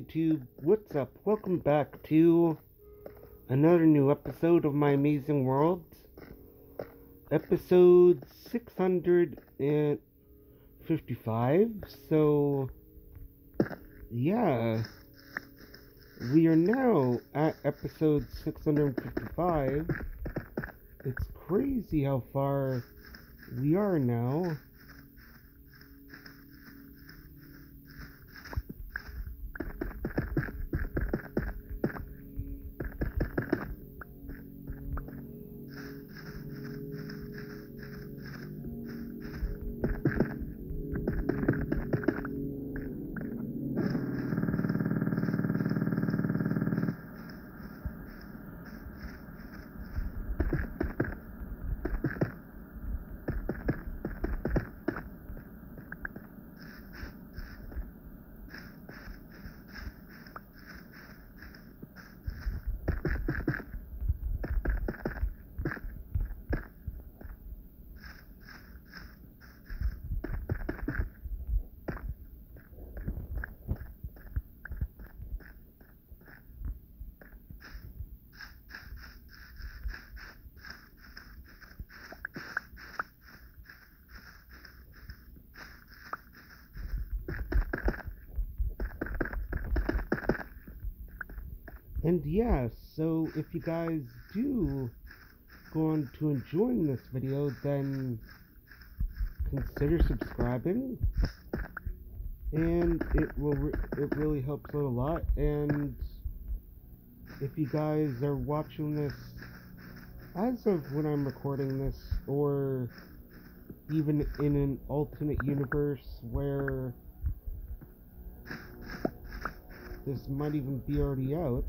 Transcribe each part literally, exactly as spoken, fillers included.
YouTube? What's up? Welcome back to another new episode of My Amazing World. Episode six hundred fifty-five. So, yeah. We are now at episode six hundred fifty-five. It's crazy how far we are now. And yeah, so if you guys do go on to enjoying this video, then consider subscribing, and it will re it really helps out a lot. And if you guys are watching this as of when I'm recording this, or even in an alternate universe where this might even be already out,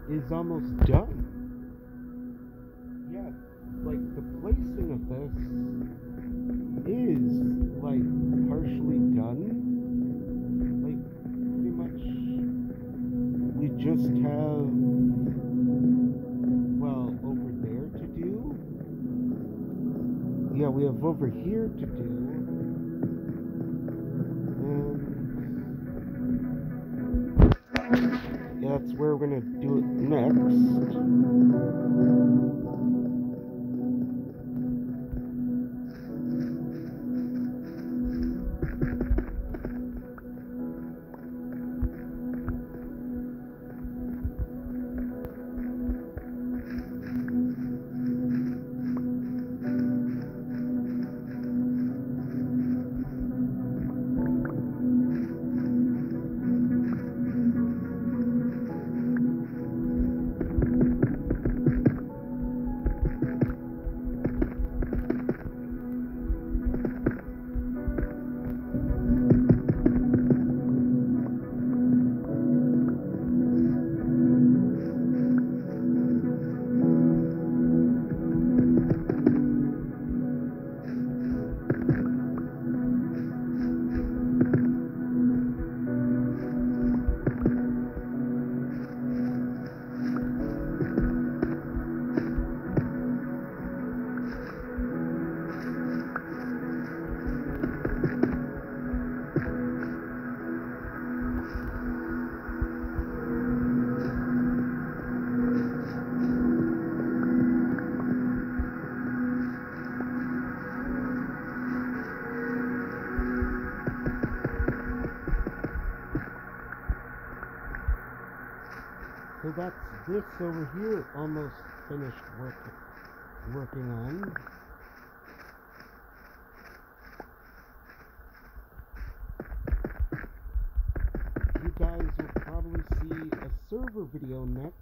is almost done. Yeah, like the placing of this is like partially done. Like pretty much we just have, well, over there to do. Yeah, we have over here to do. And yeah, that's where we're gonna do it next. So that's this over here almost finished work, working on. You guys will probably see a server video next.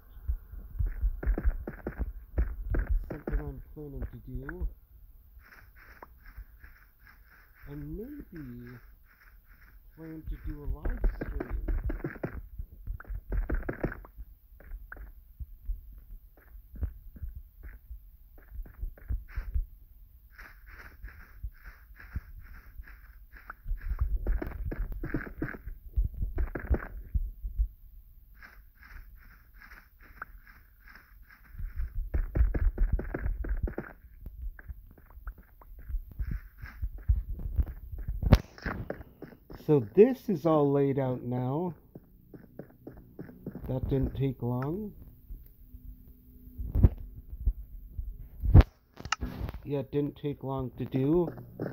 That's something I'm planning to do. And maybe plan to do a live stream. So this is all laid out now. That didn't take long. Yeah, it didn't take long to do.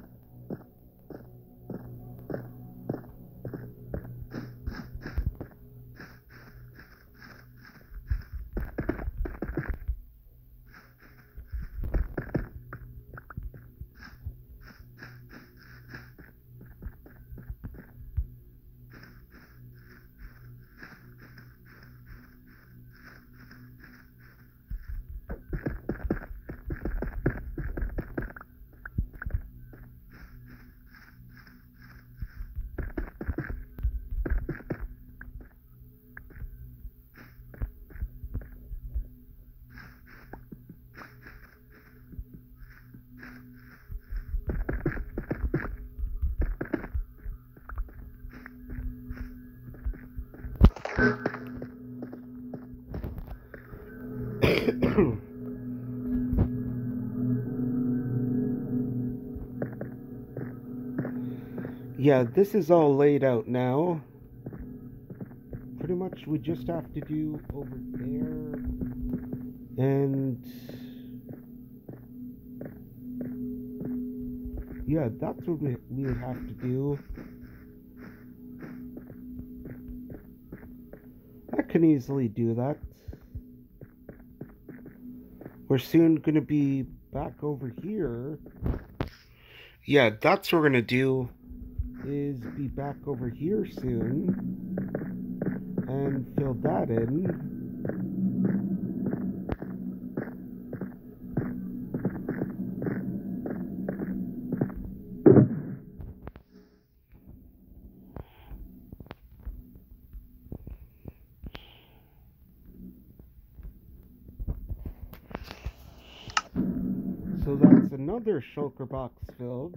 Yeah, this is all laid out now. Pretty much we just have to do over there. And yeah, that's what we, we would have to do. I can easily do that. We're soon going to be back over here. Yeah, that's what we're going to do, is be back over here soon and fill that in. So that's another shulker box filled.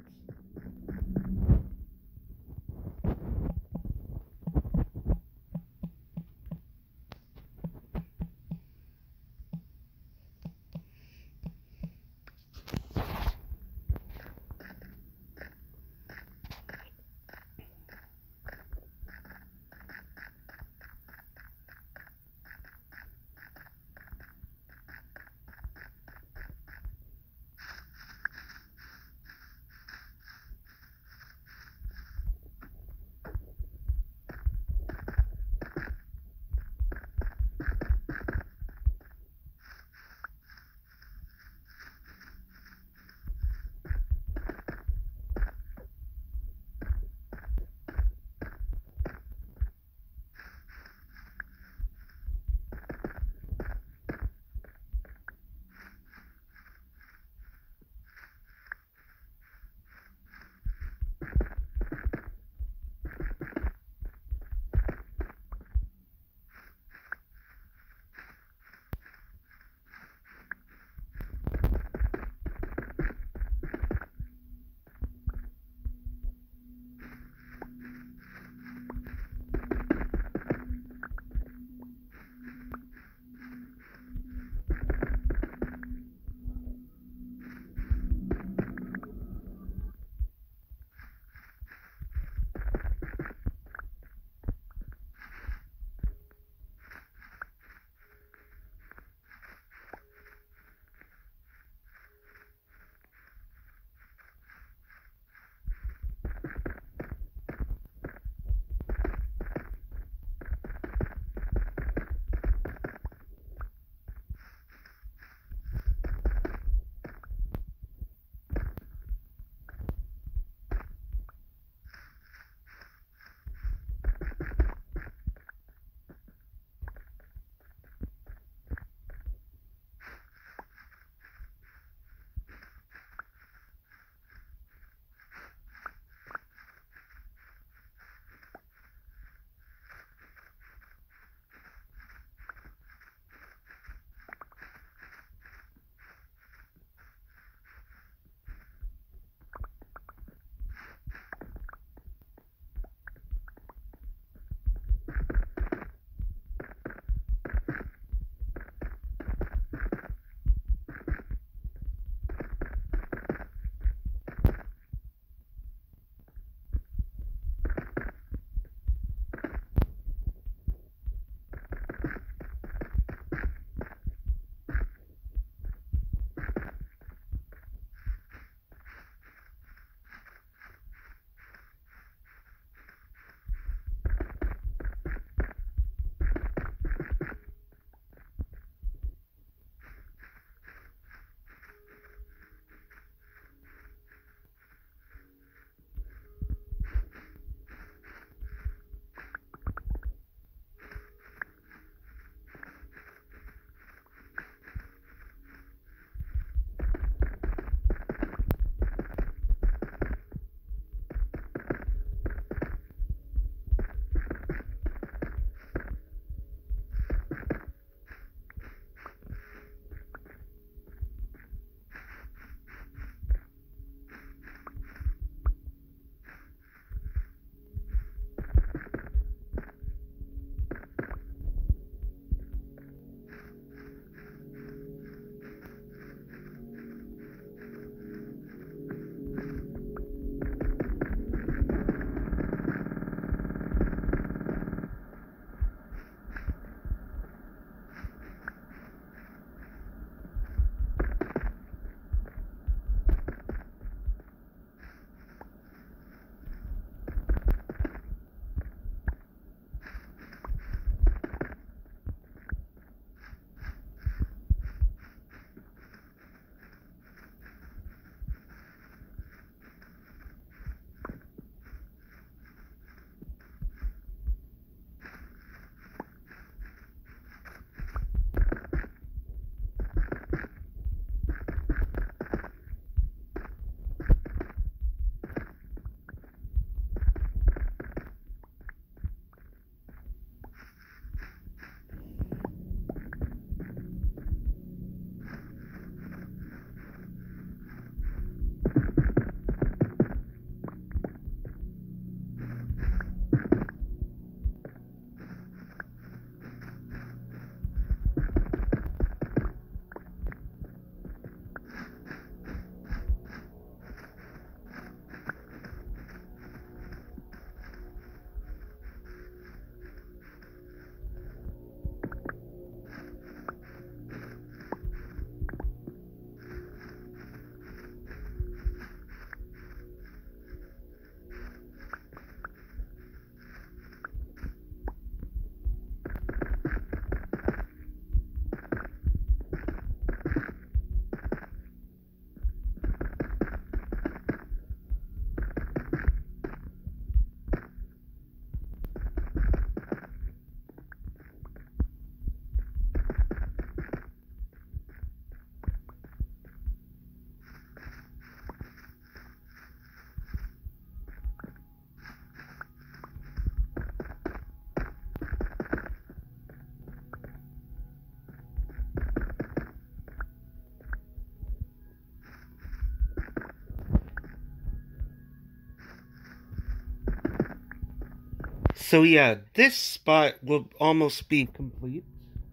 So yeah, this spot will almost be complete.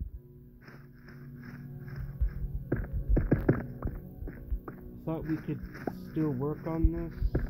Thought we could still work on this.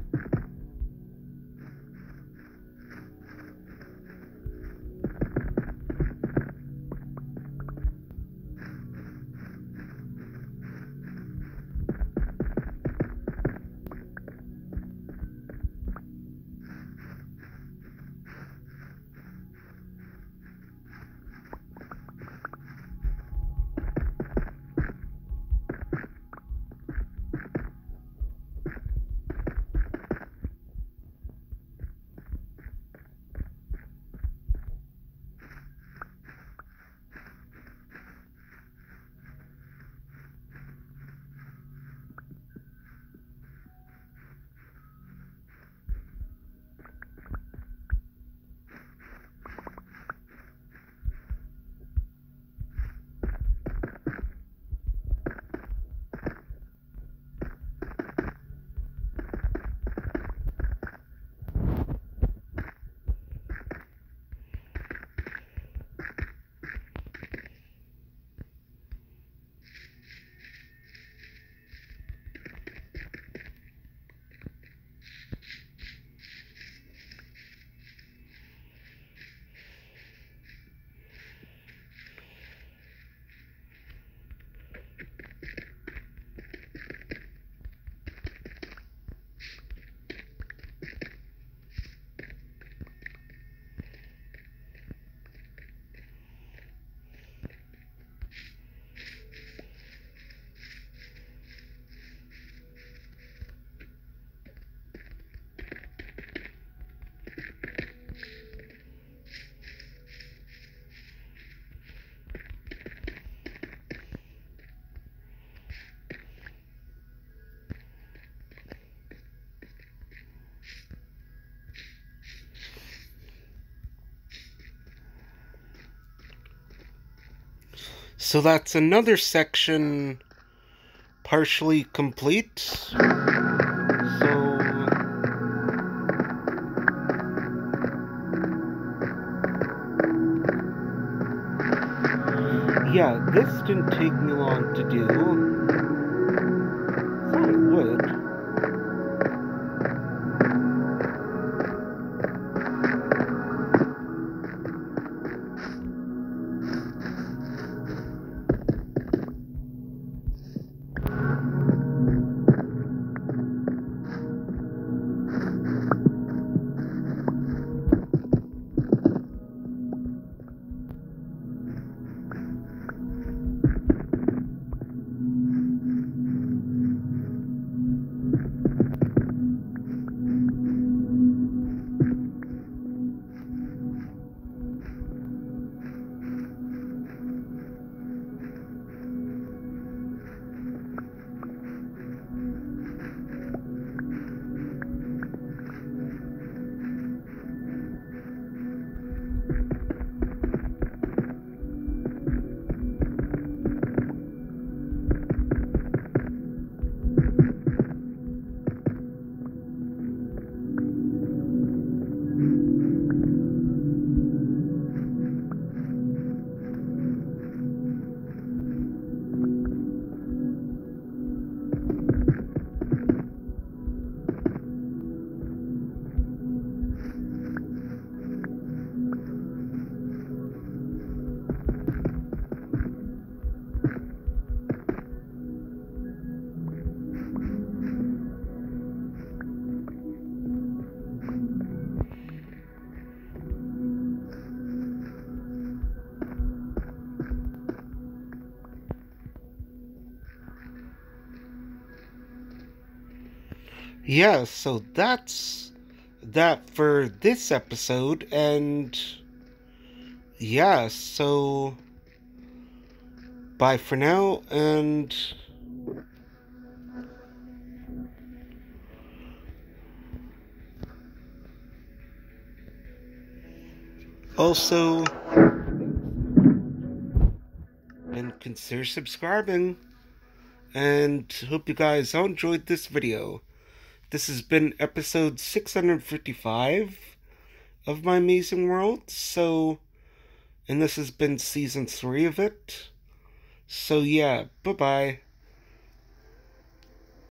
So that's another section partially complete. So yeah, this didn't take me long to do. I thought it would. Yeah, so that's that for this episode, and yeah, so bye for now, and also, and consider subscribing, and hope you guys all enjoyed this video. This has been episode six hundred fifty-five, of my amazing world. So, and this has been season three of it. So yeah, bye-bye.